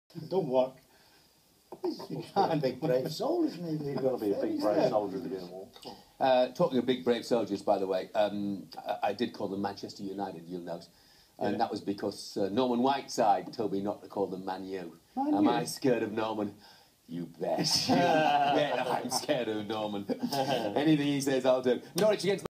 Don't walk. He's a big brave soul, isn't he? You've got to be a big brave soldier to be in a war. Talking of big brave soldiers, by the way, I did call them Manchester United, you'll note. And that was because Norman Whiteside told me not to call them Man U. Am I scared of Norman? You bet. You bet I'm scared of Norman. Anything he says, I'll do. Norwich against